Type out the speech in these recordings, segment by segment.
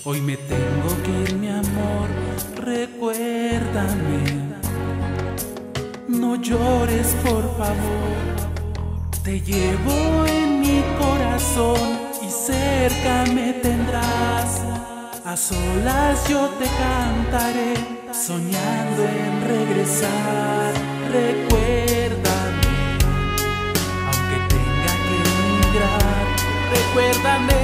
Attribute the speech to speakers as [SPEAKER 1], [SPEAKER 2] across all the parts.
[SPEAKER 1] Hoy me tengo que ir, mi amor, recuérdame. No llores, por favor. Te llevo en mi corazón y cerca me tendrás. A solas yo te cantaré, soñando en regresar. Recuérdame, aunque tenga que emigrar. Recuérdame,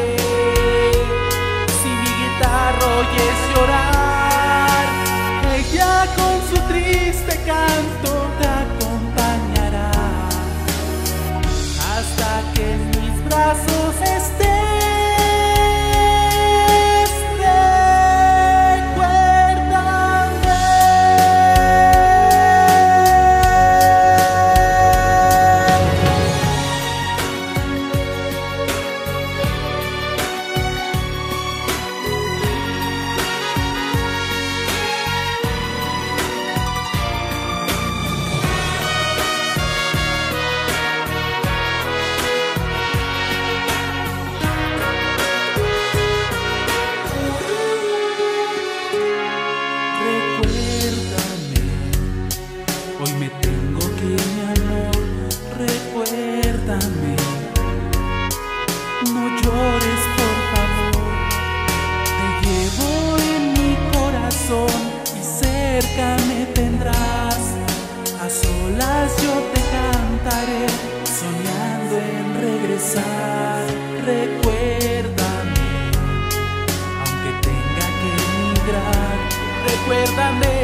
[SPEAKER 1] si mi guitarra oyes llorar, ella con su triste canto te acompañará hasta que en mis brazos estés. Hoy me tengo que ir, mi amor, recuérdame. No llores, por favor. Te llevo en mi corazón y cerca me tendrás. A solas yo te cantaré, soñando en regresar. Recuérdame, aunque tenga que emigrar. Recuérdame,